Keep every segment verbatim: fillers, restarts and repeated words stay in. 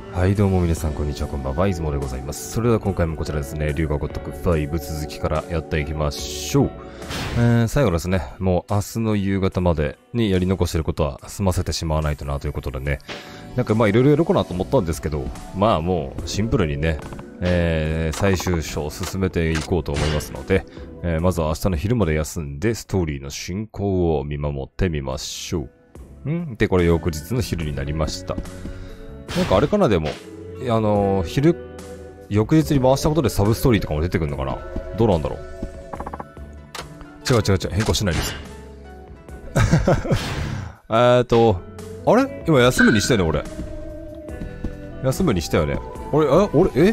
はいどうも皆さんこんにちは、こんばんは、いつもでございます。それでは今回もこちらですね、龍が如くご続きからやっていきましょう。えー、最後ですね、もう明日の夕方までにやり残していることは済ませてしまわないとなということでね、なんかまあいろいろやろうかなと思ったんですけど、まあもうシンプルにね、えー、最終章を進めていこうと思いますので、えー、まずは明日の昼まで休んでストーリーの進行を見守ってみましょう。んで、これ翌日の昼になりました。なんかあれかな、でも、あのー、昼、翌日に回したことでサブストーリーとかも出てくるのかな。どうなんだろう。違う違う違う、変更しないです。えーと、あれ今休むにしたよね、俺。休むにしたよね。俺、あ、俺、え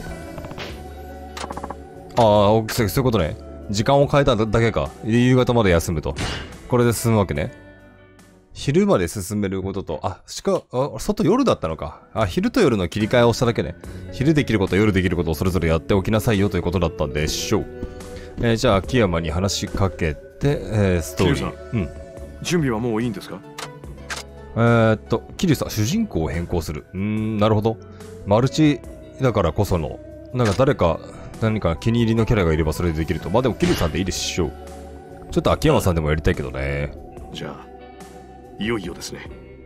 ああ、そういうことね。時間を変えただけか。夕方まで休むと。これで進むわけね。昼まで進めることと、あ、しか、あ、外夜だったのか。あ、昼と夜の切り替えをしただけね。昼できること、夜できることをそれぞれやっておきなさいよということだったんでしょう。えー、じゃあ、秋山に話しかけて、えー、ストーリー。うん。 準備はもういいんですか？ えーっと、桐生さん、主人公を変更する。うーん、なるほど。マルチだからこその、なんか誰か、何か気に入りのキャラがいればそれでできると。まあでも、桐生さんでいいでしょう。ちょっと秋山さんでもやりたいけどね。 じゃあ、いよいよですね。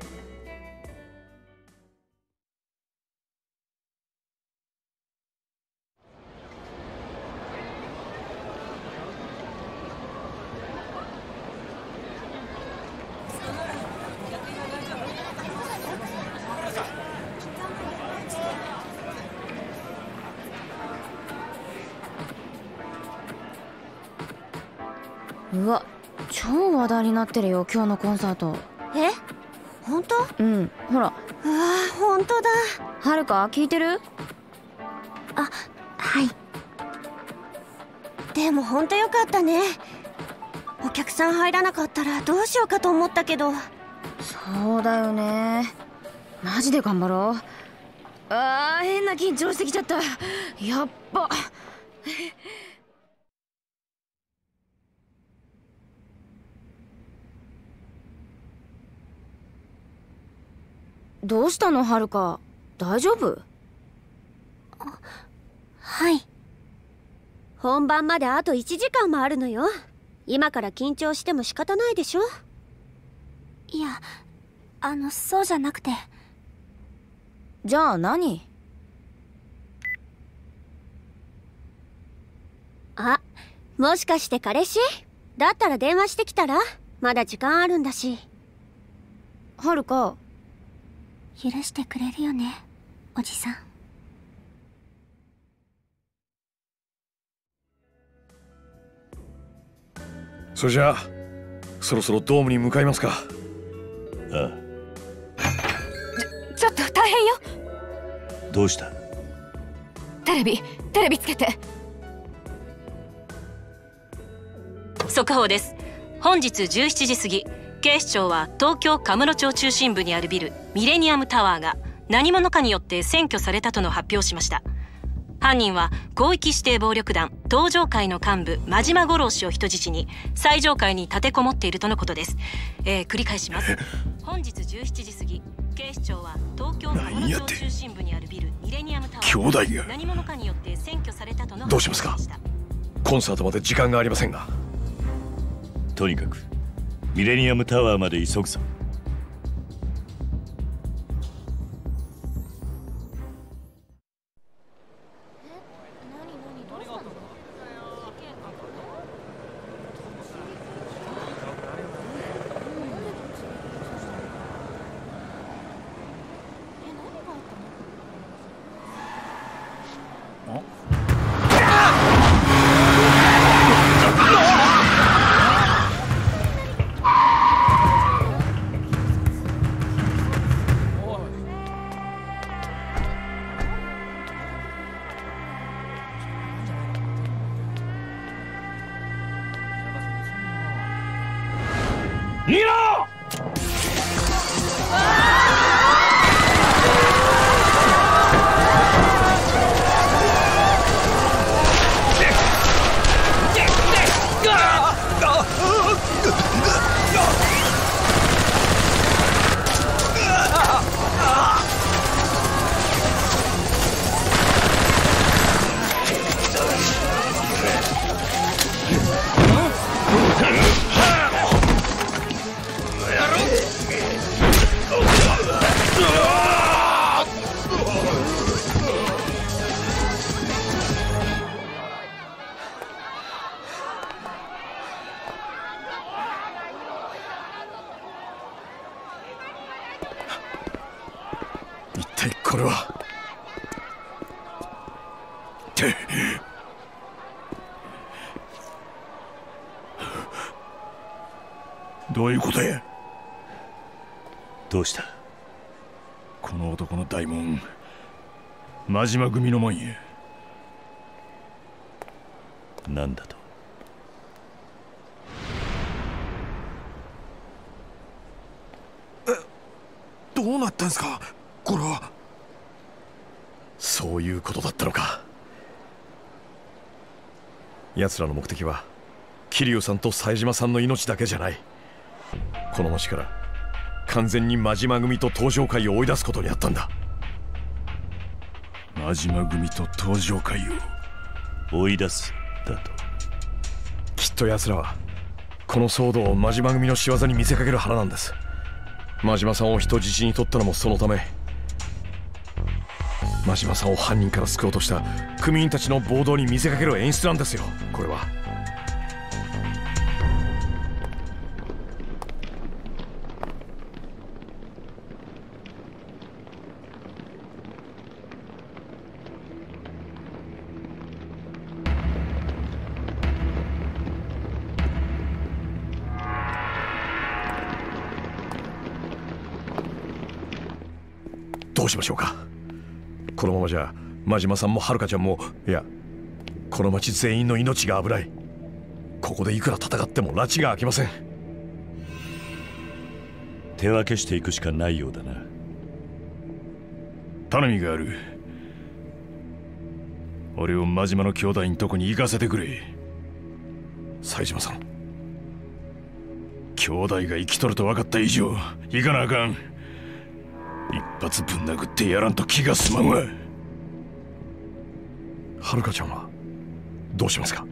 うわ、超話題になってるよ、今日のコンサート。 え、本当？ うん、ほら。 うわ、本当だ。 はるか聞いてる？ あ、はい。でも本当よかったね。お客さん入らなかったらどうしようかと思ったけど。 そうだよね。マジで頑張ろう。あー、変な緊張してきちゃった。やっば。どうしたの、はるか。大丈夫？ はい。本番まであといちじかんもあるのよ。今から緊張しても仕方ないでしょ。いや、あの、そうじゃなくて。 じゃあ何？ あ、もしかして彼氏？だったら電話してきたら？まだ時間あるんだし。 はるか。 許してくれるよね、おじさん。 それじゃあそろそろドームに向かいますか。 ああ。 ちょ、ちょっと大変よ。 どうした？ テレビテレビつけて。 速報です。本日じゅうしちじ過ぎ、警視庁は東京カムロ町中心部にあるビルミレニアムタワーが何者かによって占拠されたとの発表をしました。犯人は広域指定暴力団東上会の幹部真島五郎氏を人質に最上階に立てこもっているとのことです。えー、繰り返します。本日じゅうしちじ過ぎ、警視庁は東京カムロ町中心部にあるビルミレニアムタワーが何者かによって占拠されたとの発表をしました。 どうしますか？コンサートまで時間がありませんが。 とにかくミレニアムタワーまで急ぐぞ。 逃げろ！ これはってどういうことや。 どうした。 この男の大門真島組のもんや。 なんだと。 え、どうなったんすかこれは。そういうことだったのか。奴らの目的は桐生さんと冴島さんの命だけじゃない。この町から完全に真島組と東上会を追い出すことにあったんだ。真島組と東上会を追い出すだと。 きっと奴らはこの騒動を真島組の仕業に見せかける腹なんです。真島さんを人質に取ったのもそのため。真島さんを犯人から救おうとした組員たちの暴動に見せかける演出なんですよ、これは。どうしましょうか。このままじゃ真島さんも遥ちゃんも、いやこの町全員の命が危ない。ここでいくら戦っても拉致が開きません。 手分けしていくしかないようだな。 頼みがある。俺を真島の兄弟のとこに行かせてくれ。冴島さん、兄弟が生きとると分かった以上行かなあかん。一発ぶん殴ってやらんと気が済まんわ。遥ちゃんはどうしますか。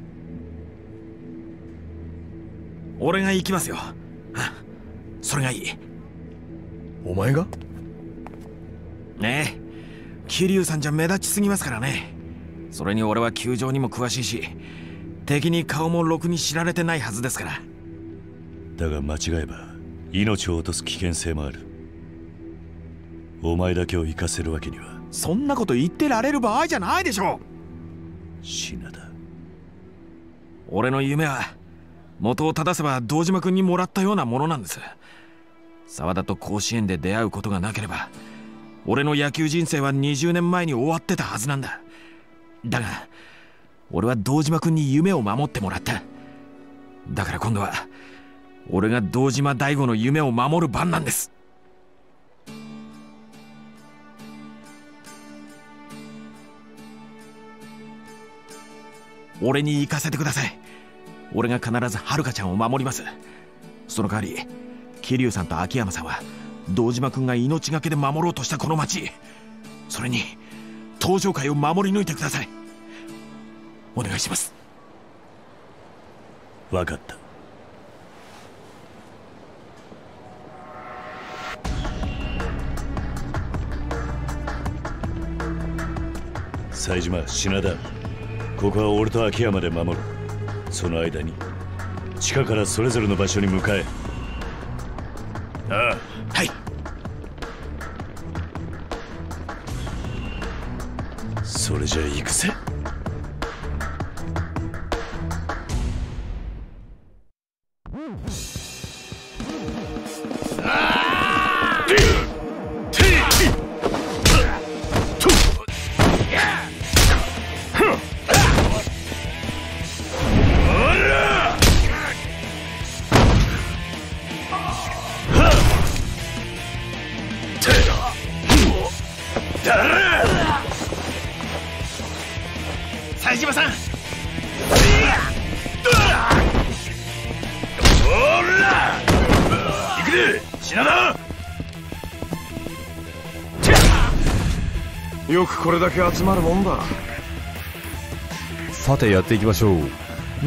俺が行きますよ。それがいい。 お前が？ ねえ、桐生さんじゃ目立ちすぎますからね。それに俺は球場にも詳しいし、敵に顔もろくに知られてないはずですから。 だが間違えば命を落とす危険性もある。お前だけを行かせるわけには。 そんなこと言ってられる場合じゃないでしょ。 品田、 俺の夢は元を正せば堂島君にもらったようなものなんです。沢田と甲子園で出会うことがなければ俺の野球人生はにじゅうねんまえに終わってたはずなんだ。だが俺は堂島君に夢を守ってもらった。だから今度は俺が堂島大吾の夢を守る番なんです。俺に行かせてください。俺が必ず遥ちゃんを守ります。その代わり桐生さんと秋山さんは堂島君が命がけで守ろうとしたこの町、それに東上会を守り抜いてください。お願いします。 分かった。冴島、品田、ここは俺と秋山で守る。その間に地下からそれぞれの場所に向かえ。 ああ、 はい。 それじゃ行くぜ。 冴島さん、 行くで品田。よくこれだけ集まるもんだ。 さてやっていきましょう。うん、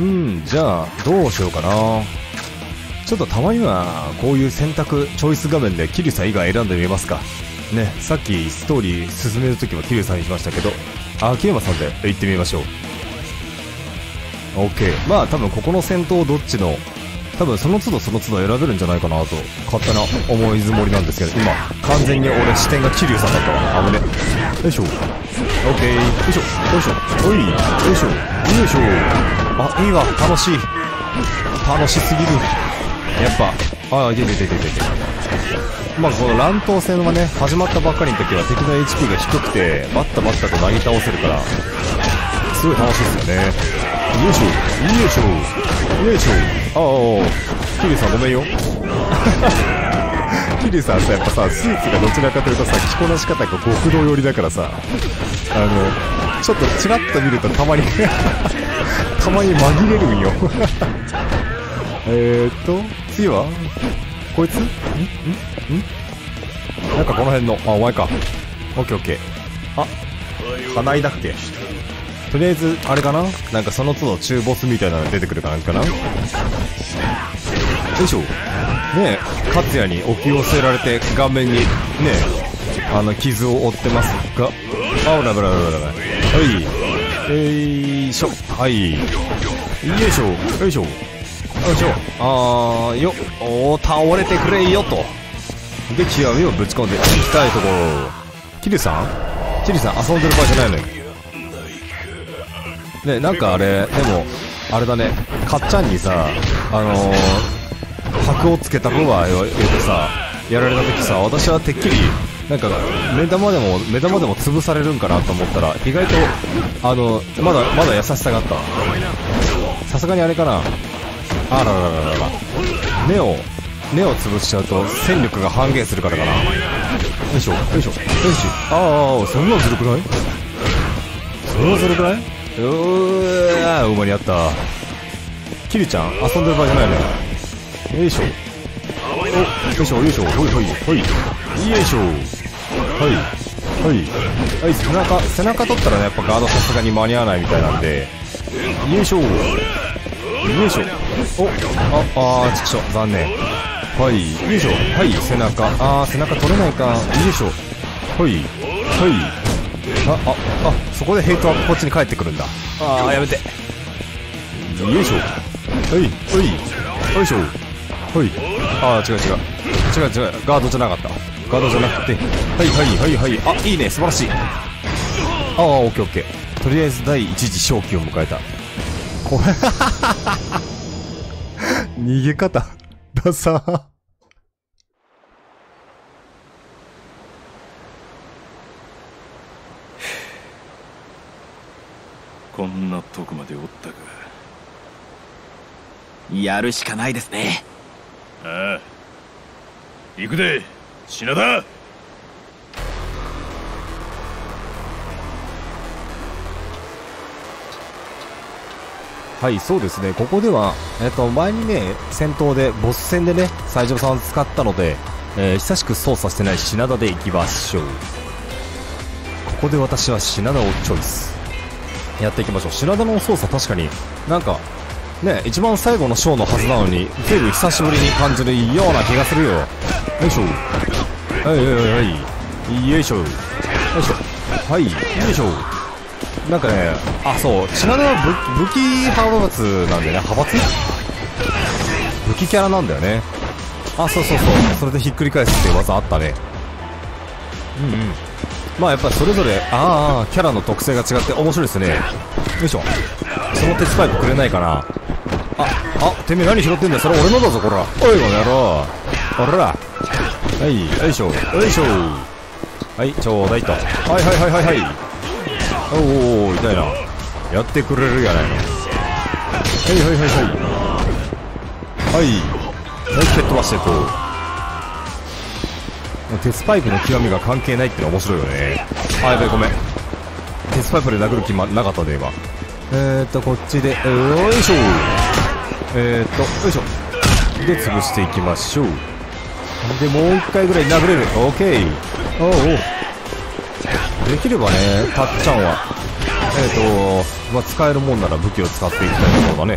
じゃあどうしようかな。ちょっとたまにはこういう選択チョイス画面で桐生さん以外選んでみますかね。さっきストーリー進めるときは桐生さんにしましたけど、秋山さんで行ってみましょう。 OK。 まあ多分ここの戦闘どっちの多多分その都度その都度選べるんじゃないかなと勝手な思い積もりなんですけど、今完全に俺視点が桐生さんだったわ。危ね。よいしょ。オッケー。よいしょよいしょ。おいよいしょよいしょ。あ、いいわ。楽しい楽しすぎる。やっぱああ、いてててててて。まあこの乱闘戦はね、始まったばっかりの時は敵の エイチピー が低くてバッタバッタとなぎ倒せるからすごい楽しいですよね。よいしょよいしょよいしょ。ああ、桐生さんごめんよ。桐生さんさ、やっぱさ、スーツがどちらかというとさ、着こなし方が極道寄りだからさ、あのちょっとチラッと見るとたまにたまに紛れるんよ。えーっと次はこいつんんんなんかこの辺の、あ、お前か。オッケーオッケー。あ、花井だっけ。とりあえずあれかな、なんかその都度中ボスみたいなの出てくるかなんかな。よいしょ。ねえ、勝也に置き寄せられて顔面にねえ、あの傷を負ってますが、あ、ブラブラブラブラ。はい、よいしょ。はい、よいしょよいしょよいしょ。あーよ、おー、倒れてくれよと。で極みをぶち込んでいきたいところ。桐生さん桐生さん遊んでる場合じゃないのよね。なんかあれでもあれだね、かっちゃんにさ、あのー、箔をつけた部は言うてさ、やられた時さ、私はてっきりなんか目玉でも目玉でも潰されるんかなと思ったら、意外とあのまだまだ優しさがあった。さすがにあれかな、あらららららら、根を根を潰しちゃうと戦力が半減するからかな。よいしょよいしょよいしょ。ああ、そんなのずるくない？そんなずるくない？うーわ、馬にあった。キリちゃん遊んでる場合じゃないのよ。よいしょ。お、よいしょよいしょ。ほいほいほい。よいしょ。はいはいはい。背中背中取ったらね、やっぱガードさすがに間に合わないみたいなんで、よいしょよいしょ。お、ああー、ちくしょ、残念。はい、よいしょ。はい、背中。あー、背中取れないか。よいしょ。はい、はい。あ、あ、あ、そこでヘイトはこっちに帰ってくるんだ。あー、やめて。よいしょ。はい、はい。よいしょ。はい。あー、違う違う。違う違う。ガードじゃなかった。ガードじゃなくて。はい、はい、はい、はい。あ、いいね。素晴らしい。あー、オッケーオッケー。とりあえず第一次正気を迎えた。これ、逃げ方。ダサー。 こんなとこまでおったか。やるしかないですね。 ああ、行くで品田。 はい、そうですね。ここでは、えっと、前にね、戦闘で、ボス戦でね、西条さんを使ったので、えー、久しく操作してない品田で行きましょう。ここで私は品田をチョイス。やっていきましょう。品田の操作確かに、なんか、ね、一番最後のショーのはずなのに、随分久しぶりに感じるような気がするよ。よいしょ。はいはいはいはい。よいしょ。よいしょ。はい、よいしょ。なんかね、あ、そう、品田は武武器派閥なんでね、派閥武器キャラなんだよね。あ、そうそうそう、それでひっくり返すっていう技あったね。うんうん。まあやっぱりそれぞれ、ああ、キャラの特性が違って面白いですね。よいしょ。その鉄パイプくれないかな。あ、あ、てめえ何拾ってんだよ、それ俺のだぞ、こら。おい、この野郎。おら。はい、よいしょ、よいしょ。はい、ちょうだいと。はいはいはいはいはい。おお、痛いな。やってくれるやないの。はいはいはいはいはいはい、蹴っ飛ばしてと。鉄パイプの極みが関係ないってのは面白いよね。あ、やべえ、ごめん。鉄パイプで殴る気まなかったで今。えーっとこっちでよいしょ。えーっとよいしょで潰していきましょう。でもう一回ぐらい殴れる。オッケー。おうおう、できればね、たっちゃんは、えーと、まあ、使えるもんなら武器を使っていきたいところだね。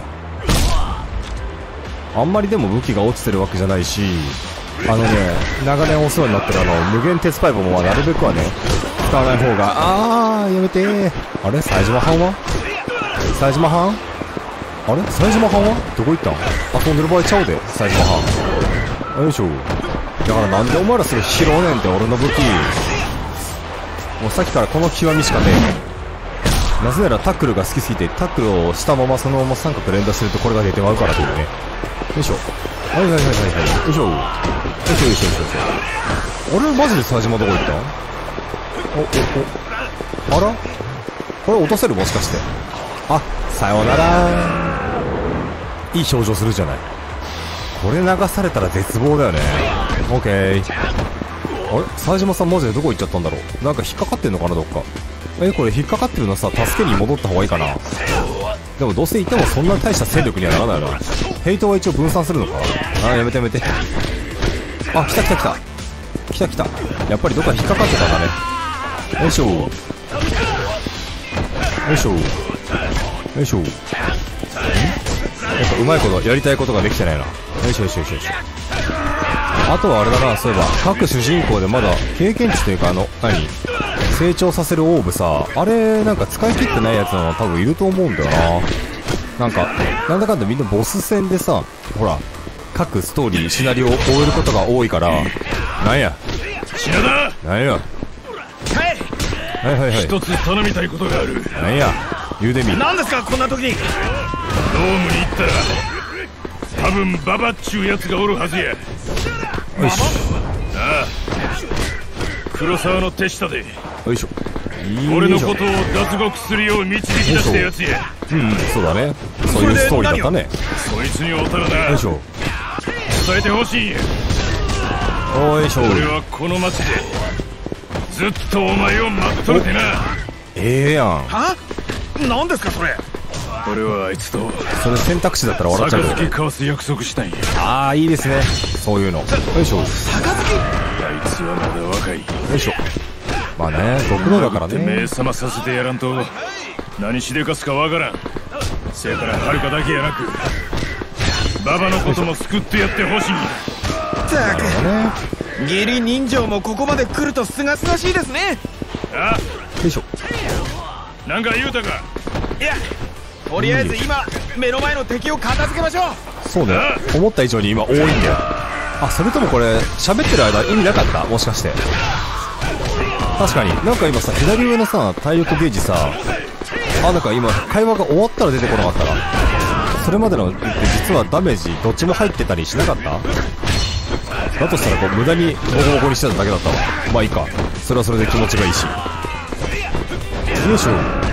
あんまりでも武器が落ちてるわけじゃないし、あのね、長年お世話になってるあの、無限鉄パイプもなるべくはね、使わない方が、あー、やめてー。あれ、冴島藩は冴島藩あれ冴島藩はどこ行ったん？遊んでる場合ちゃうで、冴島藩。よいしょ。だからなんでお前らそれ拾うねんって、俺の武器。もうさっきからこの極みしかねえ。なぜならタックルが好きすぎて、タックルをしたままそのまま三角連打するとこれが出てまうからというね。よいしょ。はいはいはいはいはい。よいしょ。よいしょよいしょよいしょ。あれマジで冴島どこ行ったん？お、お、お。あらこれ落とせるもしかして。あ、さようなら。いい表情するじゃない。これ流されたら絶望だよね。オッケー。あれ冴島さんマジでどこ行っちゃったんだろう。なんか引っかかってんのかなどっか。え、これ引っかかってるのさ、助けに戻った方がいいかな。でもどうせいてもそんな大した戦力にはならないな。ヘイトは一応分散するのか。あーやめてやめて。あ、来た来た来た来た来た。やっぱりどっか引っかかってたんだね。よいしょよいしょよいしょ。ん？やっぱうまいことやりたいことができてないな。よいしょよいしょよいしょよいしょ。あとはあれだな、そういえば各主人公でまだ経験値というか、あの何成長させるオーブさ、あれなんか使い切ってないやつなの多分いると思うんだよな。なんかなんだかんだみんなボス戦でさ、ほら各ストーリーシナリオを終えることが多いから、なんや品田、 なんやはいはいはいはい。 一つ頼みたいことがある。 なんや言うてみ。 何ですかこんな時に。ドームに行ったら多分ババっちゅうやつがおるはずや。よし。 ああ、黒沢の手下で。 よいしょ。 俺のことを脱獄するよう導き出したやつや。 うん、そうだね。そういうストーリーだったね。 そいつにおたらな。 よいしょ。 伝えてほしいんや。 よいしょ。 俺はこの町でずっとお前を待っとるてな。 ええやん。 は？何ですかそれ。 俺はあいつとそれ選択肢だったら笑っちゃうよ。 杯交わす約束したんや。 ああいいですね、そういうの。よいしょ。 杯？あいつはまだ若い。 よいしょ。まあね、毒のだからね。 目覚まさせてやらんと何しでかすかわからん。せやからはるかだけやなくババのことも救ってやってほしいんや。 ったく義理人情もここまで来るとすがすがしいですね。 あ、 よいしょ。 なんか言うたか。 いや、とりあえず今目の前の敵を片付けましょう。 そうね、思った以上に今多いんだよ。あ、それともこれ喋ってる間意味なかった？もしかして。確かになんか今さ、左上のさ体力ゲージさ、あ、なんか今会話が終わったら出てこなかったら、それまでのって実はダメージどっちも入ってたりしなかった？だとしたらこう無駄にボコボコにしてただけだったわ。まあいいか、それはそれで気持ちがいいし。よいしょ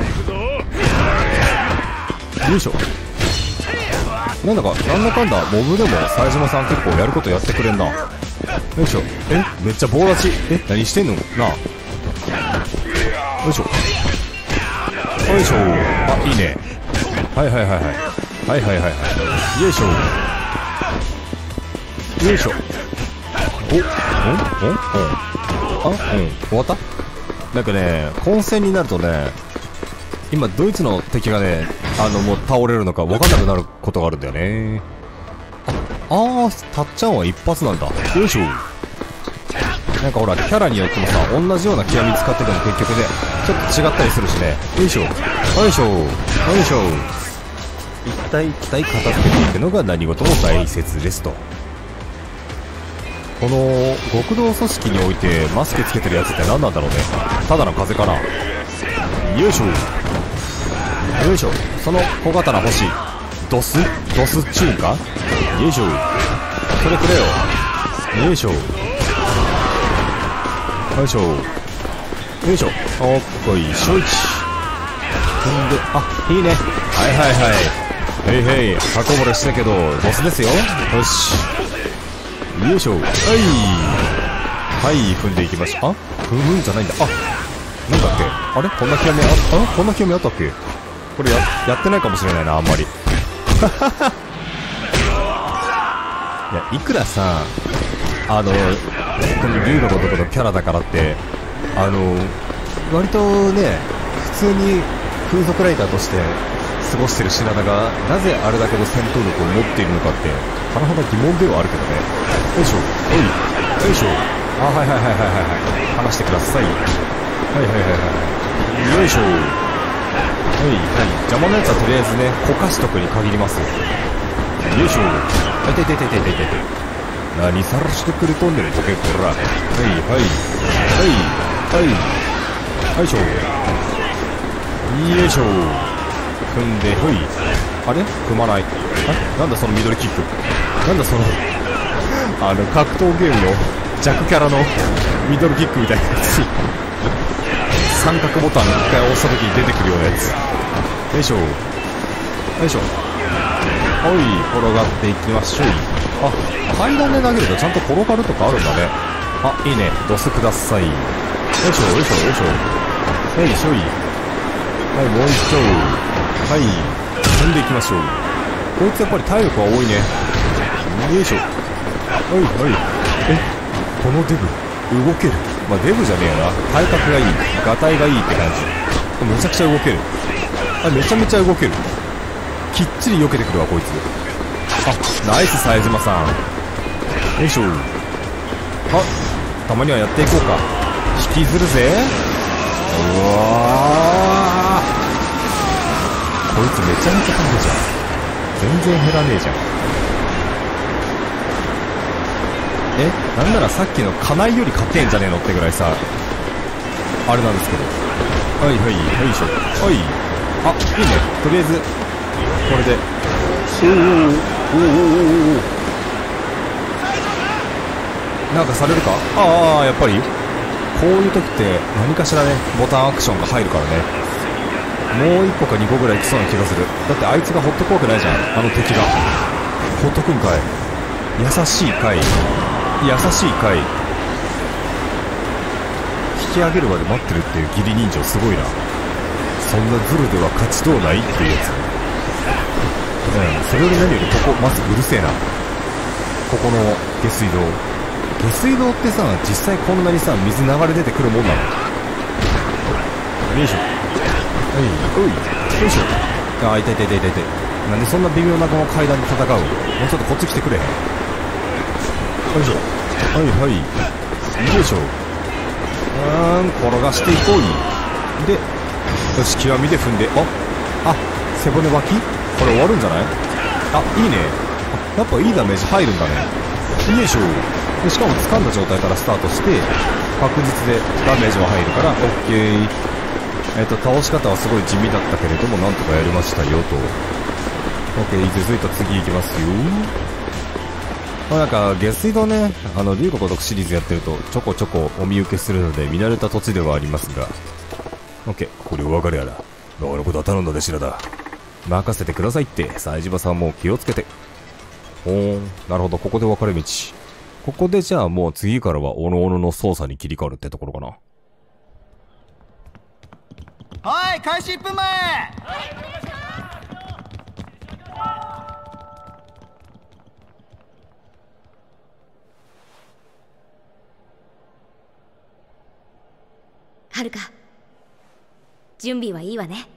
よいしょ。なんだかなんだかんだモブでも冴島さん結構やることやってくれんな。よいしょ。え、めっちゃ棒立ち。え、何してんのなあ。よいしょよいしょ。あ、いいね。はいはいはいはいはいはいはいはい。よいしょよいしょ。お、んんんんあ、うん、終わった。なんかね、混戦になるとね、今ドイツの敵がね、あのもう倒れるのか分かんなくなることがあるんだよね。あ、あー、たっちゃんは一発なんだ。よいしょ。なんかほらキャラによってもさ、同じような極み使ってても結局ねちょっと違ったりするしね。よいしょよいしょよいしょ。一体一体片付けていくのが何事も大切ですと。この極道組織においてマスクつけてるやつって何なんだろうね。ただの風かな。よいしょよいしょ。その小刀欲しい。ドスドスチューンか。よいしょ。それくれよ。よいしょよいしょよいしょ。おっこいしょいち。ほんで、あ、いいね。はいはいはい。へいへい、箱漏れしたけどボスですよ。よしよいしょ。はいはい、踏んでいきましょう。あ、踏むんじゃないんだ。あ、なんだっけあれ、こんな極みあ、あ、こんな極みあったっけ。これややってないかもしれないな、あんまり。いや、いくらさ、あのこの竜のごとくのキャラだからって、あの割とね普通に風俗ライターとして過ごしてる品田がなぜあれだけの戦闘力を持っているのかって甚だ疑問ではあるけどね。よいしょ。おいよいしょ。あ、はいはいはいはいはいはい、話してください。はいはいはいはい。よいしょ。 邪魔なやつはとりあえずねこかしとくに限りますよ。よいしょ。あいていていていていていて。何さらしてくれとんねんとけこら。はいはいはいはいはいしょ。よいしょ。踏んでほい。あれ踏まない。あ、なんだその緑キック。なんだそのあの格闘ゲームの弱キャラのミドルキックみたいなやつ。三角ボタンいっかい押した時に出てくるようなやつ。よいしょよいしょ。おい転がっていきましょう。あ、階段で投げるとちゃんと転がるとかあるんだね。あ、いいね。ドスください。よいしょよいしょよいしょ。はいしょい。はい、もう一丁。はい、踏んでいきましょう。こいつやっぱり体力は多いね。よいしょ。はいはい。え、このデブ動ける。まあ、デブじゃねえよな。体格がいい。ガタイがいいって感じ。めちゃくちゃ動ける。あ、めちゃめちゃ動ける。きっちり避けてくるわこいつ。あ、ナイス冴島さん。よいしょ。あ、たまにはやっていこうか。引きずるぜ。うわー、こいつめちゃめちゃ飛んでるじゃん。全然減らねえじゃん。え、なんならさっきのカナイより勝てんじゃねえのってぐらいさ、あれなんですけど。はいはいはいしょ。はい。あ、いいね。とりあえずこれで。おーおーおーおーおー。なんかされるか。ああ、やっぱりこういう時って何かしらねボタンアクションが入るからね。もういっこかにこぐらい来そうな気がする。だってあいつがほっとくわけないじゃん、あの敵が。ほっとくんかい。優しいかい、優しいかい。引き上げるまで待ってるっていう義理人情すごいな。そんなズルでは勝ちとうないっていうやつ。うん、それより何よりここまずうるせえな。ここの下水道。下水道ってさ、実際こんなにさ水流れ出てくるもんなの。よいしょ。はい、おい、よいしょ。あー、痛い痛い痛い痛い痛い。なんでそんな微妙なこの階段で戦うの。もうちょっとこっち来てくれへん。よいしょ。はいはい。よいしょ。うーん、転がしていこう。で、よし、極みで踏んで、あ、あ、背骨脇これ終わるんじゃない。あ、いいね。あ、やっぱいいダメージ入るんだね。よいしょ。で、しかも掴んだ状態からスタートして、確実でダメージは入るから、オッケー。えっと、倒し方はすごい地味だったけれども、なんとかやりましたよと。OK、続いて次行きますよ。まあなんか、下水道ね、あの、龍が如くシリーズやってると、ちょこちょこお見受けするので、見慣れた土地ではありますが。OK、これお別れやら。俺のことは頼んだで白だ。任せてくださいって、冴島さんも気をつけて。ほーん、なるほど、ここで分かれ道。ここでじゃあもう次からはおのおのの操作に切り替わるってところかな。 はい、開始いっぷんまえ。 はるか、準備はいいわね。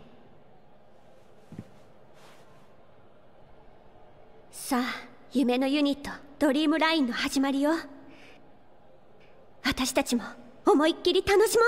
さあ、夢のユニットドリームラインの始まりよ。私たちも思いっきり楽しもう。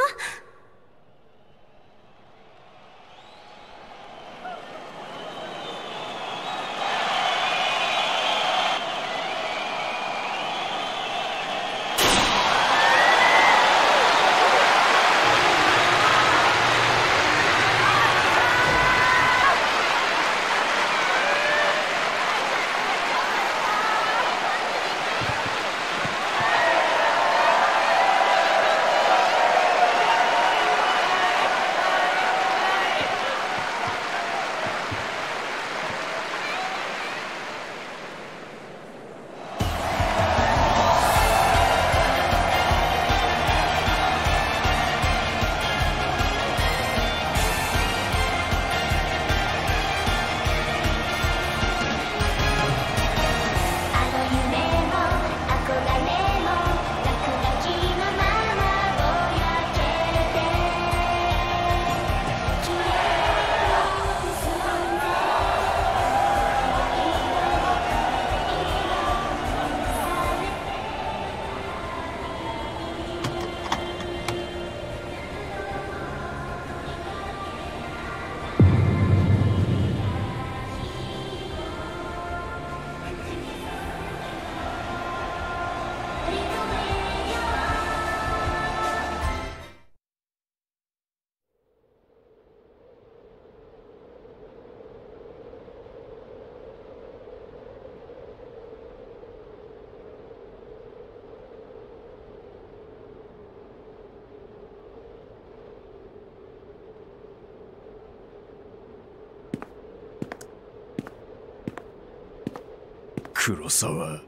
黒沢。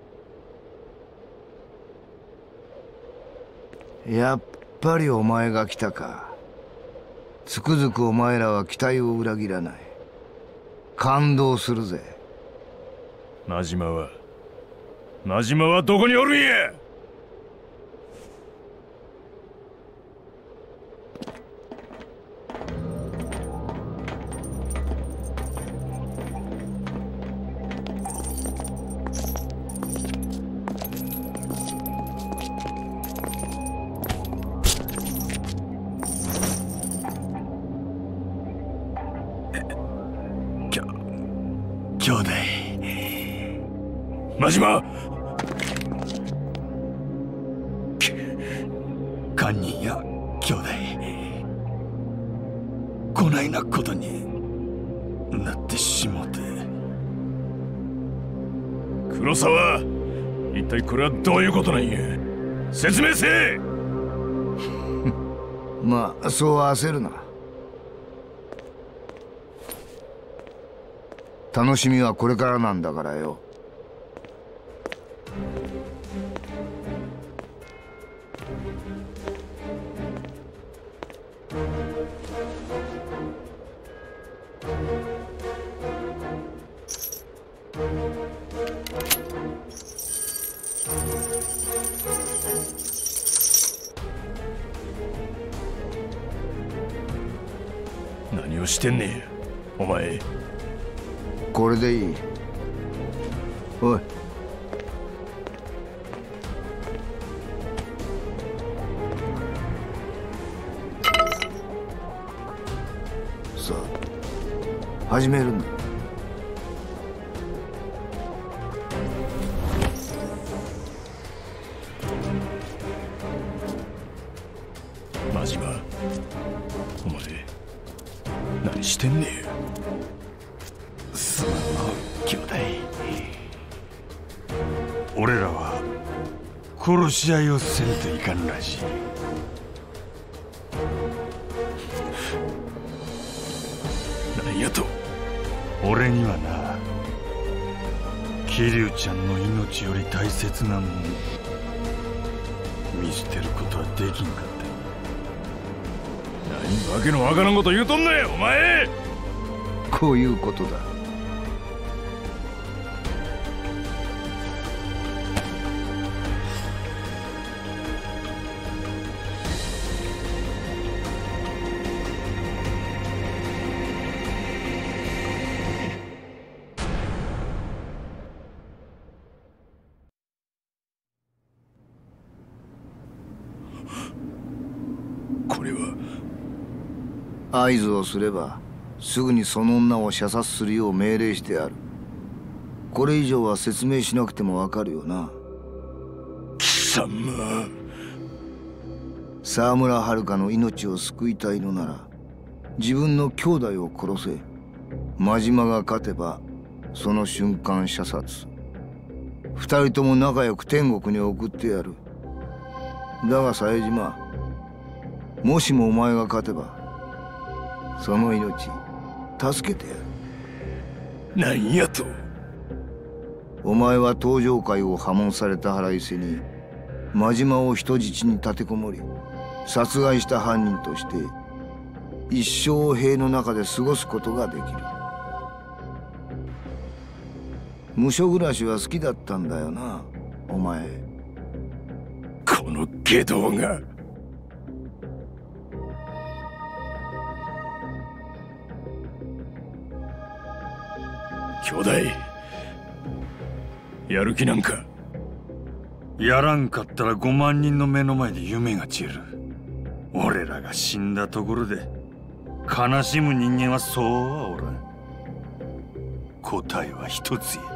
やっぱりお前が来たか。つくづくお前らは期待を裏切らない。感動するぜ。 真島は真島はどこにおるんや。兄弟、真島。堪忍や兄弟、こないなことになってしもて。黒沢、一体これはどういうことなんや。説明せえ。 まあそう焦るな。楽しみはこれからなんだからよ。 何をしてんねんお前。 これでいい。おい。さあ始めるんだ。 真島、お前何してんねん。すまんの兄弟。俺らは殺し合いをせんといかんらしい。なんやと。俺にはな、桐生ちゃんの命より大切なもん見捨てることはできんかった。何わけのわからんこと言うとんねんお前。 こういうことだ。 これは合図をすればすぐにその女を射殺するよう命令してある。これ以上は説明しなくてもわかるよな。 貴様。 沢村遥の命を救いたいのなら自分の兄弟を殺せ。真島が勝てばその瞬間射殺。二人とも仲良く天国に送ってやる。だが冴島、もしもお前が勝てばその命助けてやる。 何やと。 お前は登場界を破門された腹いせに真島を人質に立てこもり殺害した犯人として一生を塀の中で過ごすことができる。無所暮らしは好きだったんだよなお前。 この外道が。兄弟、やる気なんか。やらんかったらごまん人の目の前で夢が散る。俺らが死んだところで悲しむ人間はそうはおらん。答えは一つや。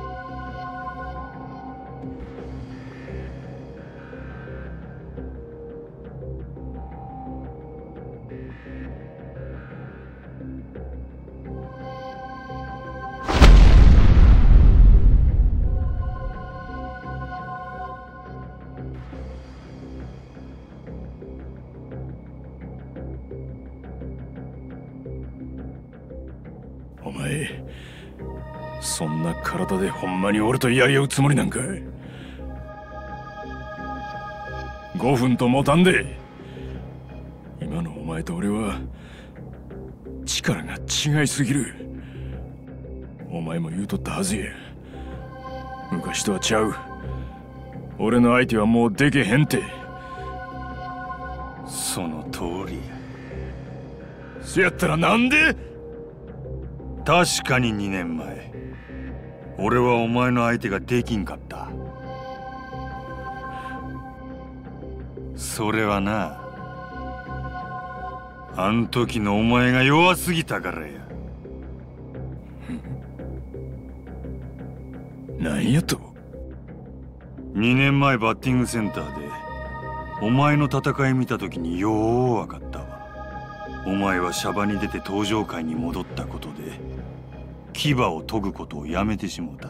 お前、 そんな体でほんまに俺とやり合うつもりなんかい。ごふんと持たんで。今のお前と俺は力が違いすぎる。お前も言うとったはずや。昔とはちゃう。俺の相手はもうでけへんて。 その通り。 そやったらなんで？ 確かににねんまえ俺はお前の相手ができんかった。それはな、あん時のお前が弱すぎたからや。 なんやと？ にねんまえバッティングセンターでお前の戦い見た時によう分かったわ。お前はシャバに出て登場界に戻ったことで牙を研ぐことをやめてしもうた。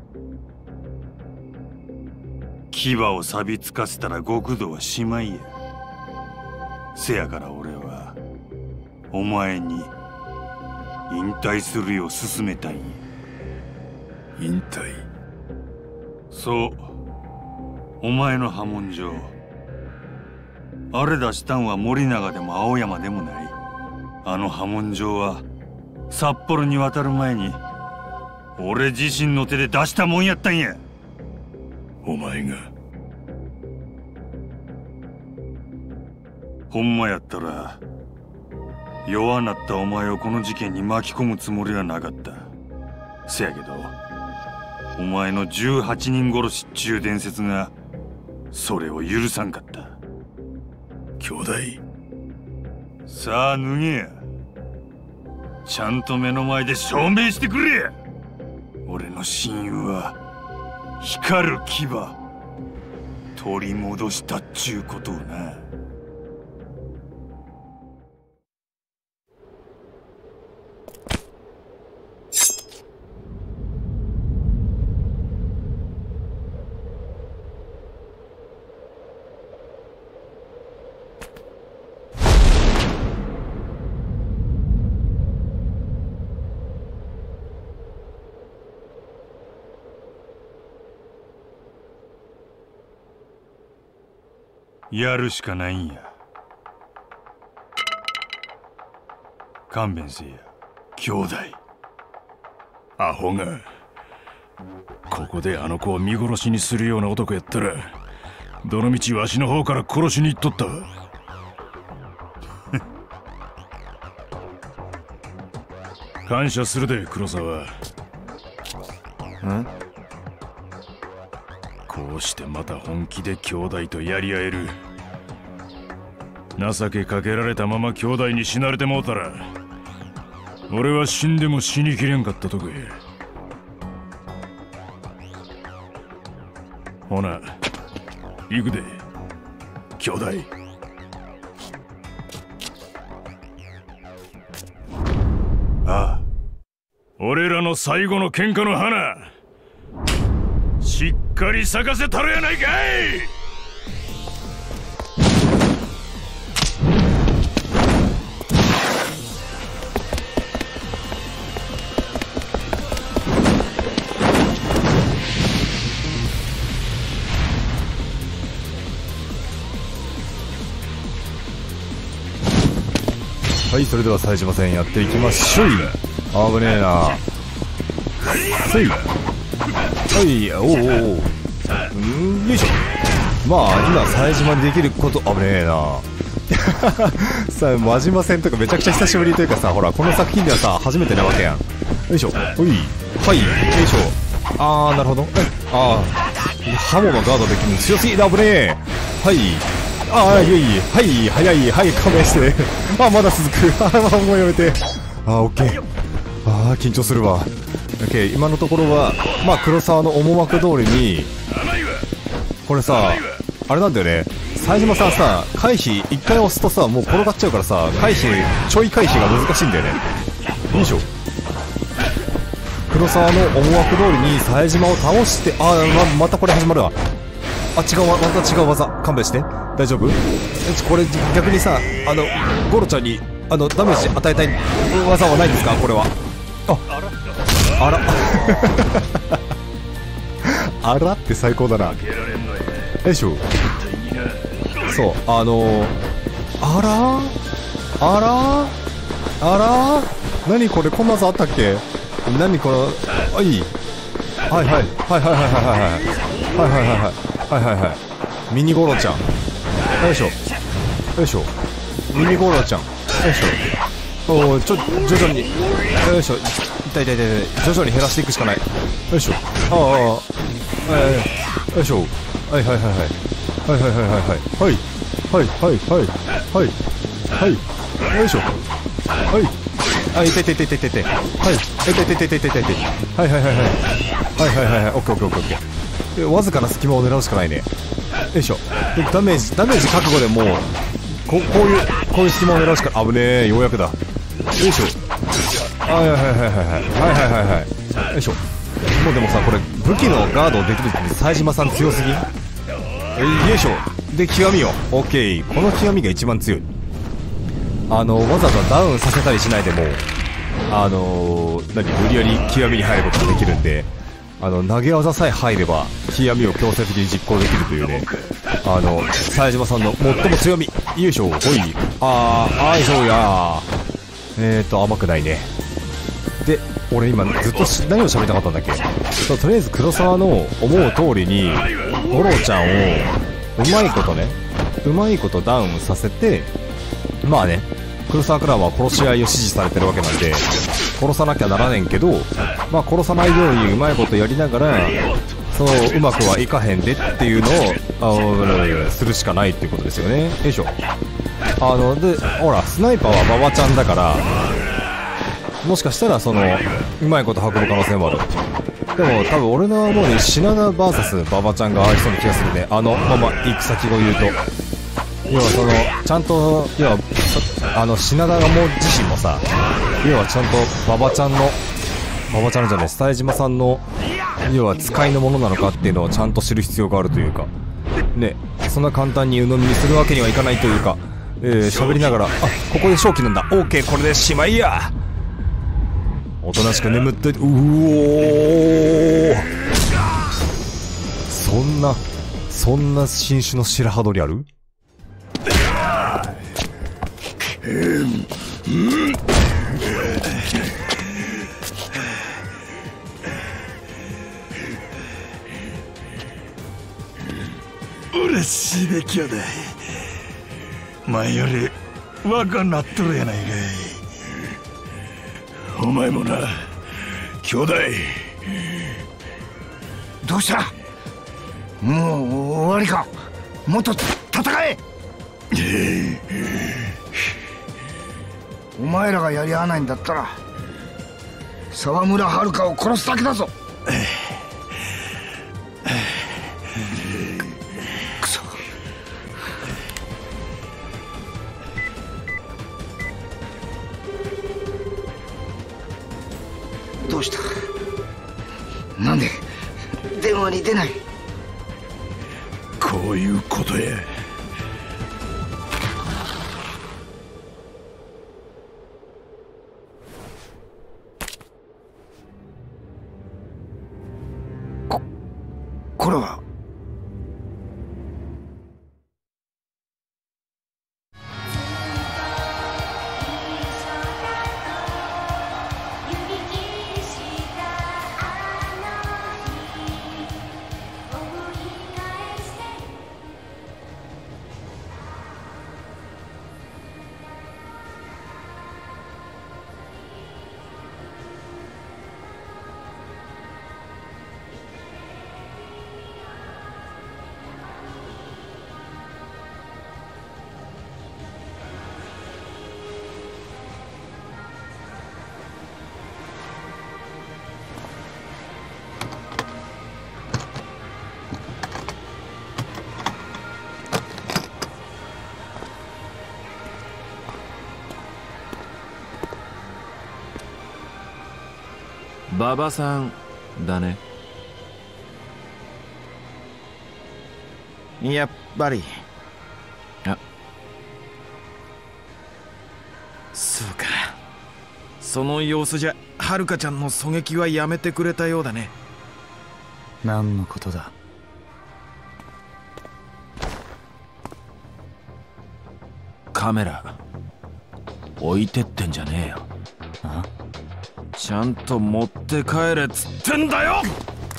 牙を錆びつかせたら極道はしまいや。せやから俺はお前に引退するよう勧めたいんや。 引退？ そう、お前の破門状あれ出したんは森永でも青山でもない。あの破門状は札幌に渡る前に俺自身の手で出したもんやったんや。 お前が？ ほんまやったら弱なったお前をこの事件に巻き込むつもりはなかった。せやけどお前のじゅうはちにん殺しっちゅう伝説がそれを許さんかった。 兄弟、 さあ脱げや。ちゃんと目の前で証明してくれや。俺の親友は光る牙取り戻したっちゅうことをな。やるしかないんや。勘弁せや兄弟。 アホがここであの子を見殺しにするような男やったらどのみちわしの方から殺しに行っとったわ。感謝するで黒沢。ん？こうしてまた本気で兄弟とやり合える。情けかけられたまま兄弟に死なれてもうたら俺は死んでも死にきれんかったとこや。ほな行くで兄弟。ああ、俺らの最後の喧嘩の花しっかり咲かせたるやないかい。 はい、それでは冴島戦やっていきましょう。危ねえな。せいはい、おうおうおう、ん、よいしょ。まあ今冴島にできること、危ねえな。さあ真島戦とかめちゃくちゃ久しぶりというかさ、ほらこの作品ではさ初めてなわけやん。よいしょ、ほい、はい、よいしょ。あーなるほど。あー刃物ガードできるの強すぎだ、危ねえ。はい、あーいいい、はい、早い、はい、勘弁して。あ、まだ続く。あーもうやめて。あーオッケー。あー緊張するわ。オッケー、今のところはまあ黒沢の思惑通りに、これさあれなんだよね、冴島さんさ回避一回押すとさもう転がっちゃうからさ、回避ちょい回避が難しいんだよね。よいしょ。黒沢の思惑通りに冴島を倒して、あー ま, またこれ始まるわ。あ、違うわ、また違う技。勘弁して。大丈夫？これ逆にさ、あのゴロちゃんにあのダメージ与えたい技はないんですかこれは。あ、 あらあらって最高だな。よいしょ。そうあのー、あらあらあら何これ、こんな技あったっけ。何この、あ、いい、はいはいはいはいはいはいはいはいはいはいはいはいはい、ミニゴロちゃん、よいしょよいしょ、ミニゴロちゃん、よいしょ。おお、ちょ徐々に、よいしょ、痛い痛い痛い痛い、徐々に減らしていくしかない。よいしょ、ああ、はい、よいしょ、はいはいはいはいはいはいはいはいはいはいはいはいはい、よいしょ、はい、あ、痛い痛い痛い痛い痛い、はい、痛い痛い痛い痛い痛い痛い、はいはいはいはいはいはいはいはい、オッケーオッケーオッケーオッケー。わずかな隙間を狙うしかないね。よいしょ。ダメージダメージ覚悟でもうここういうこういう隙間を狙うしか、危ねえ、ようやくだ。よいしょ。はいはいはいはいはいはいはいはいはい、よいしょ。もうでもさ、これ武器のガードをできるって冴島さん強すぎん。よいしょ。で極みよ、オッケー。この極みが一番強い。あのわざわざダウンさせたりしないでも、あのー、何無理やり極みに入ることができるんで、あの投げ技さえ入れば極みを強制的に実行できるというね、あの冴島さんの最も強み。よいしょ、ほい、あー、あいそうやー、えーと甘くないね。で俺今ずっと何を喋りたかったんだっけ。とりあえず黒沢の思う通りにゴロちゃんをうまいことね、うまいことダウンさせて、まあね、黒沢からは殺し合いを指示されてるわけなんで殺さなきゃならねんけど、まあ殺さないようにうまいことやりながら、そううまくはいかへんでっていうのをあするしかないっていうことですよね。よいしょ。あのでほらスナイパーは馬場ちゃんだから、もしかしたらそのうまいこと運ぶ可能性もある。でも多分俺の思うに品田 ブイエス 馬場ちゃんがありそうな気がするね。あのまま行く先を言うと、要はそのちゃんと要はあの品田がもう自身もさ、要はちゃんと馬場ちゃんの馬場ちゃんじゃない冴島さんの要は使いのものなのかっていうのをちゃんと知る必要があるというかね、そんな簡単に鵜呑みにするわけにはいかないというか、えー、喋りながら、あ、ここで正気なんだ、 OK、 これでしまいや。おとなしく眠ってうおー、そんなそんな新種の白羽取りある。 嬉しいべきやで。前より若なっとるやないかい。お前もな、兄弟。 どうした。もう終わりか。もっと戦え。お前らがやり合わないんだったら沢村遥を殺すだけだぞ。くそ。どうした。なんで電話に出ない。 こういうことや。 これは馬場さんだね。 やっぱり。 あ、そうか。 その様子じゃはるかちゃんの狙撃はやめてくれたようだね。 何のことだ。 カメラ置いてってんじゃねえよ。 あ、 ちゃんと持って帰れっつってんだよ。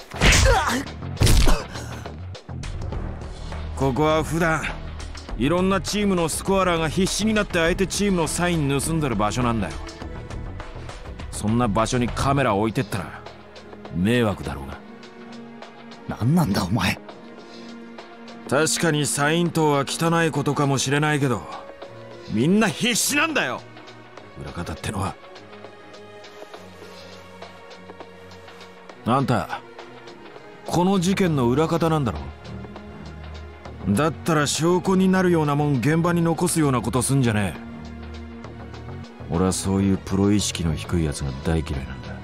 ここは普段いろんなチームのスコアラーが必死になって相手チームのサイン盗んでる場所なんだよ。そんな場所にカメラ置いてったら迷惑だろうが。 何なんだお前。 確かにサイン塔は汚いことかもしれないけど、みんな必死なんだよ。裏方ってのは。あんたこの事件の裏方なんだろ。だったら証拠になるようなもん現場に残すようなことすんじゃねえ。俺はそういうプロ意識の低いやつが大嫌いなんだ。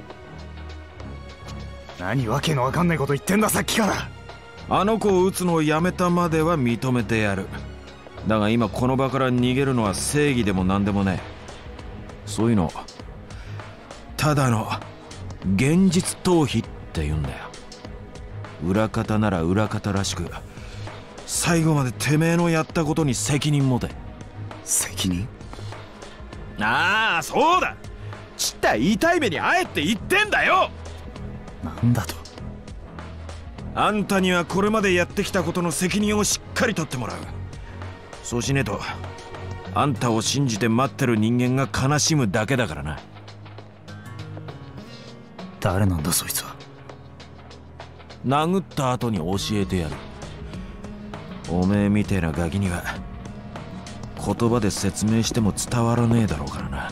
何わけのわかんないこと言ってんださっきから。 あの子を撃つのをやめたまでは認めてやる。だが今この場から逃げるのは正義でも何でもねえ。そういうのただの現実逃避って言うんだよ。裏方なら裏方らしく最後までてめえのやったことに責任持て。 責任？ ああそうだ、ちった痛い目にあえって言ってんだよ。 なんだと。 あんたにはこれまでやってきたことの責任をしっかり取ってもらう。そうしねえとあんたを信じて待ってる人間が悲しむだけだからな。 誰なんだそいつは。 殴った後に教えてやる。おめえみてえなガキには言葉で説明しても伝わらねえだろうからな。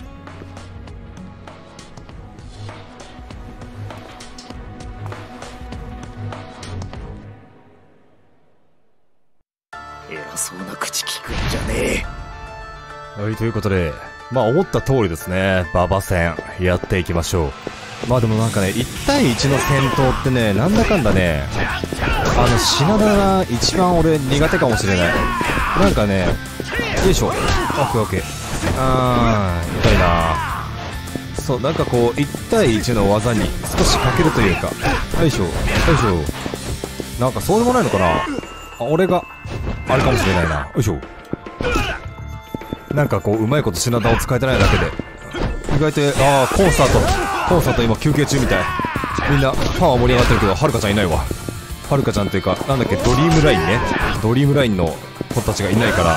偉そうな口聞くんじゃねえ。はい、ということで、まあ思った通りですね、馬場戦やっていきましょう。まあでもなんかね、いち対いちの戦闘ってね、なんだかんだね、あの品田が一番俺苦手かもしれない。なんかね、よいしょ、オッケーオッケー、あー痛いな。そう、なんかこういち対いちの技に少し欠けるというか、よいしょよいしょ、なんかそうでもないのかな。あ、俺があれかもしれないな。よいしょ。なんかこううまいこと品田を使えてないだけで意外と、あーコンサートコンサート今休憩中みたい。みんなファンは盛り上がってるけどはるかちゃんいないわ。はるかちゃんというかなんだっけ、ドリームラインね、ドリームラインの子たちがいないから。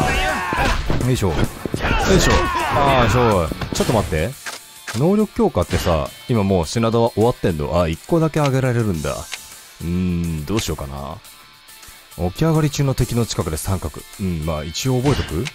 よいしょよいしょ、あーよいしょ。ちょっと待って、能力強化ってさ今もう品田は終わってんの。あ、いっこだけ上げられるんだ。うーん、どうしようかな。起き上がり中の敵の近くで三角。うん、まあ一応覚えとく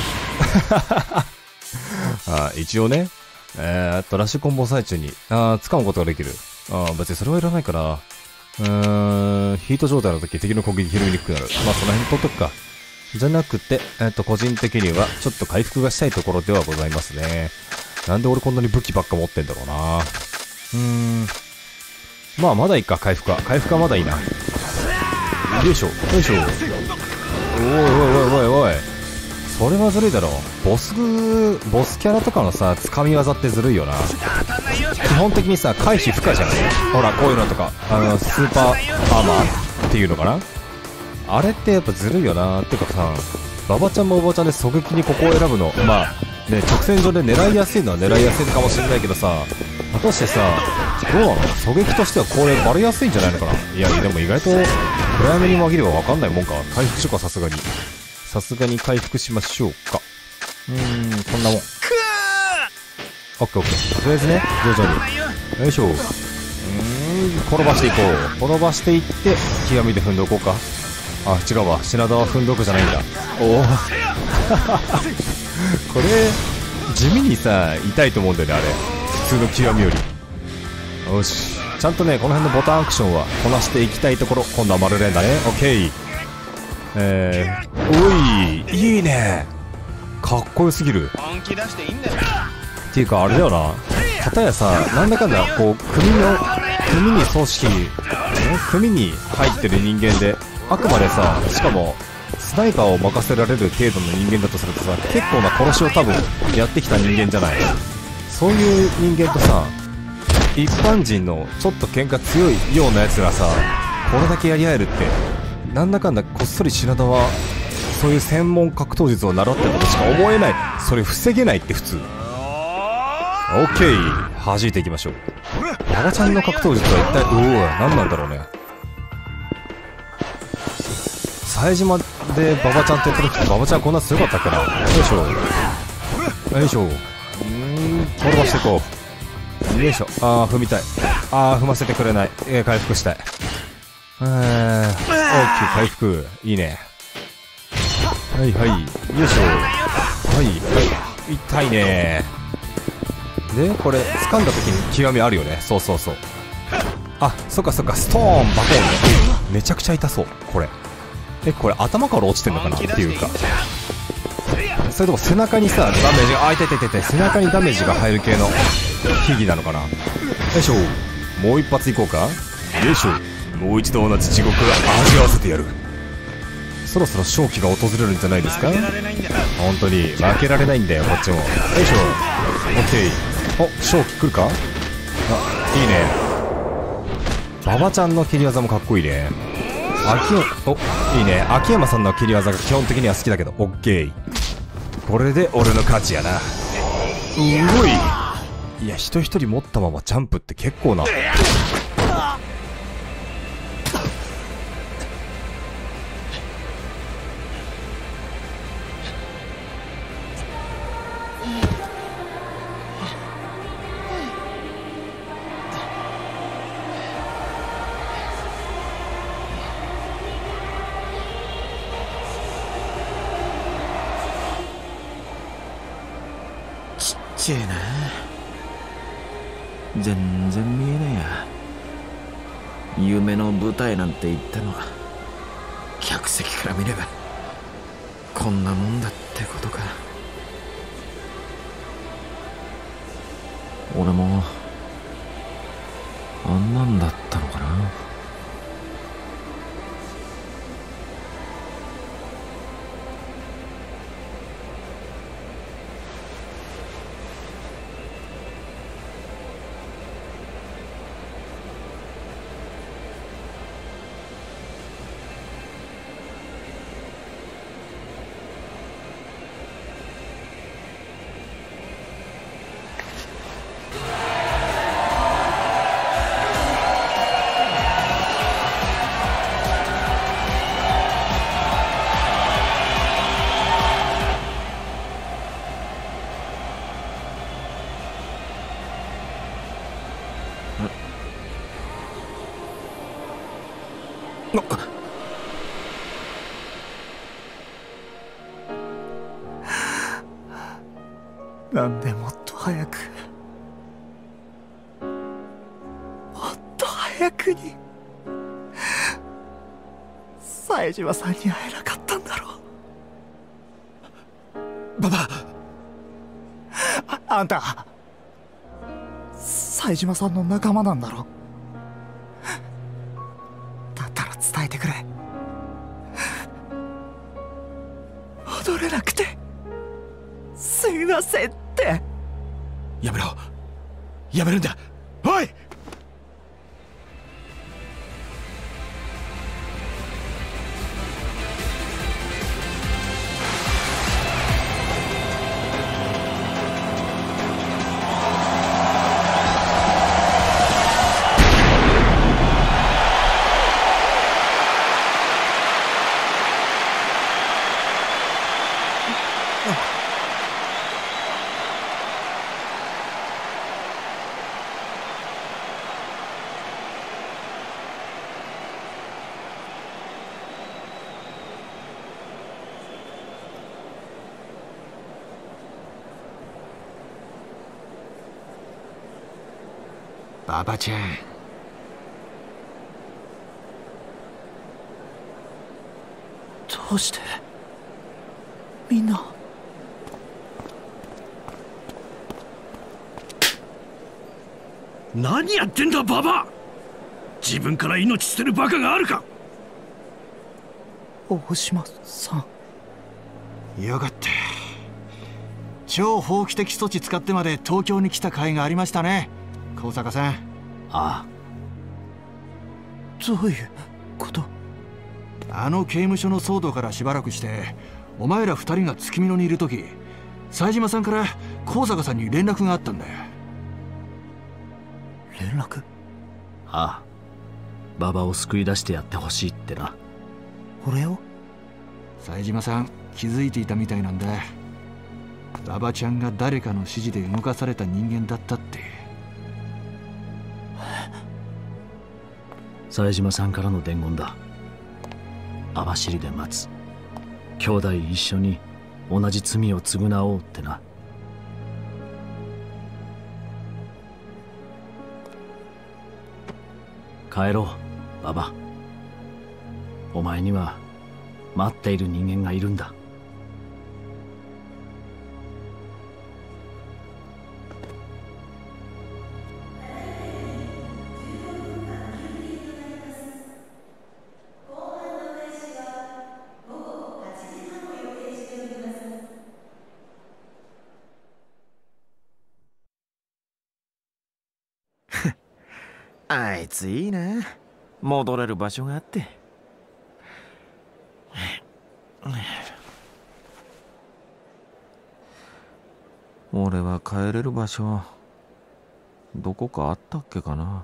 あ、一応ね。えーっと、ラッシュコンボ最中に、あー、掴むことができる。あー、別にそれはいらないかな。うーん、ヒート状態の時敵の攻撃ひるみにくくなる。まあその辺取っとくか。じゃなくて、えーっと、個人的にはちょっと回復がしたいところではございますね。なんで俺こんなに武器ばっか持ってんだろうな。うーん。まあまだいいか、回復は。回復はまだいいな。よいしょ、よいしょ。おいおいおいおいおい。それはずるいだろ。ボス、ボスキャラとかのさ、掴み技ってずるいよな。基本的にさ、回避不可じゃん。ほら、こういうのとか、あの、スーパーアーマーっていうのかな。あれってやっぱずるいよな。ってかさ、馬場ちゃんもおばちゃんで狙撃にここを選ぶの。まあ、ね、直線上で狙いやすいのは狙いやすいかもしれないけどさ、果たしてさ、どうなの？狙撃としてはこれバレやすいんじゃないのかな。いや、でも意外と、暗闇に紛れば分かんないもんか。回復しようか、さすがに。さすがに回復しましょうか。うーん、こんなもん。オッケーオッケー。とりあえずね、徐々に。よいしょ。うーん、転ばしていこう。転ばしていって、極みで踏んでおこうか。あ、違うわ。品田は踏んどくじゃないんだ。おお。これ、地味にさ、痛いと思うんだよね、あれ。普通の極みより。よし。ちゃんとね、この辺のボタンアクションはこなしていきたいところ。今度は丸連打ね。オッケー。えー、おい、いいね。かっこよすぎる。 本気出していいんだよ。 っていうかあれだよな。片やさ、なんだかんだこう組の組に組織、ね、組に入ってる人間で、あくまでさ、しかもスナイパーを任せられる程度の人間だとするとさ、結構な殺しを多分やってきた人間じゃない。 そういう人間とさ、一般人のちょっと喧嘩強いようなやつらさ、これだけやり合えるって、なんだかんだこっそり品田はそういう専門格闘術を習ってるとしか思えない。それ防げないって普通。オッケー、弾いていきましょう。馬場ちゃんの格闘術は一体うお何なんだろうね。冴島で馬場ちゃんってやった時って馬場ちゃんこんな強かったっけな。よいしょよいしょ。うーん、転ばしていこう。よいしょ。あー踏みたい。あー踏ませてくれない。えー、回復したい。えー、オッケー回復いいね。はいはいよいしょ。はいはい痛いね。でこれ掴んだ時に極みあるよね。そうそうそう。あそっかそっか、ストーンバコンめちゃくちゃ痛そうこれ。えこれ頭から落ちてんのかなっていうか、それとも背中にさダメージがあ痛い痛い痛い背中にダメージが入る系の秘技なのかな。よいしょ。もう一発いこうか。よいしょ。もう一度同じ地獄を味わわせてやる。そろそろ勝機が訪れるんじゃないですか。本当に負けられないんだよこっちも。よいしょ。オッケー。お勝機来るか。あいいね。馬場ちゃんの切り技もかっこいいね。秋おいいね。秋山さんの切り技が基本的には好きだけどオッケー。これで俺の勝ちやな。うごい。いや人一人持ったままジャンプって結構な。 ちっちゃいな。全然見えねえや。夢の舞台なんて言ったのは客席から見ればこんなもんだってことか。俺もあんなんだったのかな。 なんでもっと早くもっと早くに冴島さんに会えなかったんだろう。ババあ、あんた冴島さんの仲間なんだろ。だったら伝えてくれ。戻れなくてすいませんって。 やめろ。やめるんだ。おい。 馬場ちゃん、 どうしてみんな。 何やってんだババ。自分から命捨てるバカがあるか。 大島さん。 やがって超法規的措置使ってまで東京に来た甲斐がありましたね、高坂さん。 ああ。どういうこと？ あの刑務所の騒動からしばらくしてお前ら二人が月見野にいる時、冴島さんから高坂さんに連絡があったんだよ。 連絡？ああ、馬場を救い出してやってほしいってな。俺を？ 冴島さん気づいていたみたいなんだ。馬場ちゃんが誰かの指示で動かされた人間だったって。 冴島さんからの伝言だ。網走で待つ。兄弟一緒に同じ罪を償おうってな。帰ろう、馬場。お前には待っている人間がいるんだ。 あいついいな、戻れる場所があって。俺は帰れる場所どこかあったっけかな。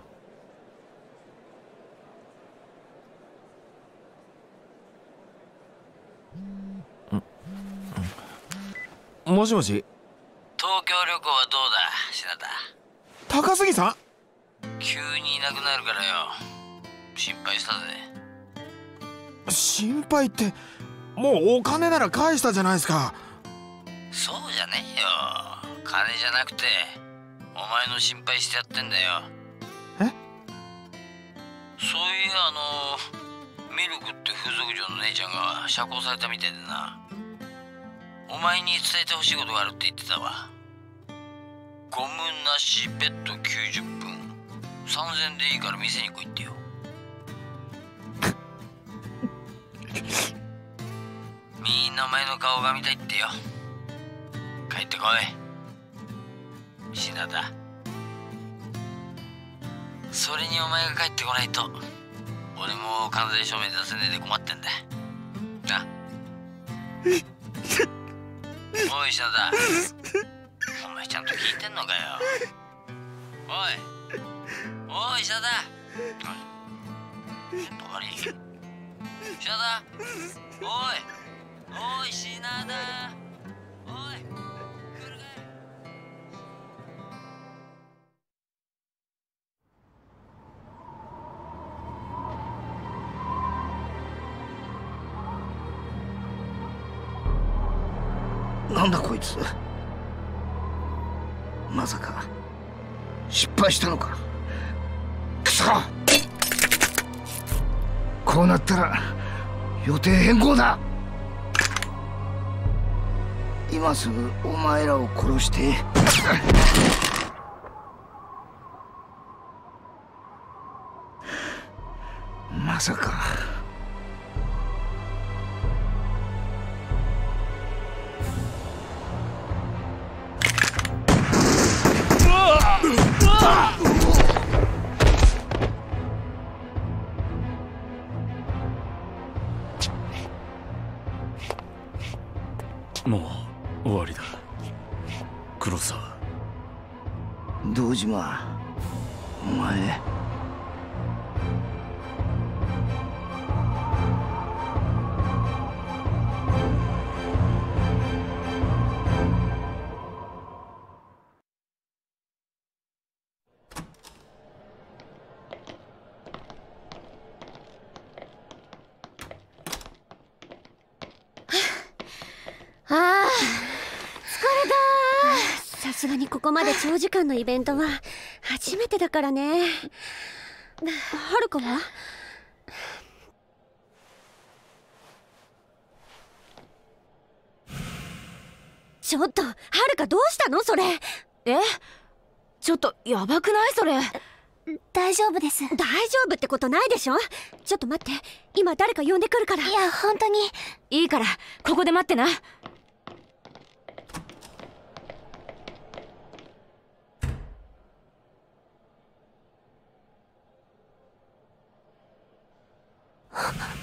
もしもし。 東京旅行はどうだ、品田。 高杉さん、 急にいなくなるからよ、心配したぜ。 心配って、もうお金なら返したじゃないですか。 そうじゃねえよ、金じゃなくてお前の心配してやってんだよ。 え？ そういや、あのミルクって風俗嬢の姉ちゃんが釈放されたみたいでな。お前に伝えてほしいことがあるって言ってたわ。ゴムなしベッドきゅうじゅっぷんさんぜんでいいから店に来いってよ。みんなお前の顔が見たいってよ。帰ってこい、品田。それにお前が帰ってこないと俺も完全証明出せねえで困ってんだな。おい品田、お前ちゃんと聞いてんのかよ。おいおい品田、ちょっと悪い。品田、おいおい品田、おい来るかい。 なんだこいつ、まさか失敗したのか。くそ、こうなったら予定変更だ。今すぐお前らを殺してまさか。 もう終わりだ、黒沢。 堂島、お前。 ああ、疲れた。さすがにここまで長時間のイベントは初めてだからね。はるかは？ちょっと、はるかどうしたのそれ。 え？ちょっとやばくないそれ。 大丈夫です。大丈夫ってことないでしょ。ちょっと待って、今誰か呼んでくるから。いや、本当に。 いいからここで待ってな。 あ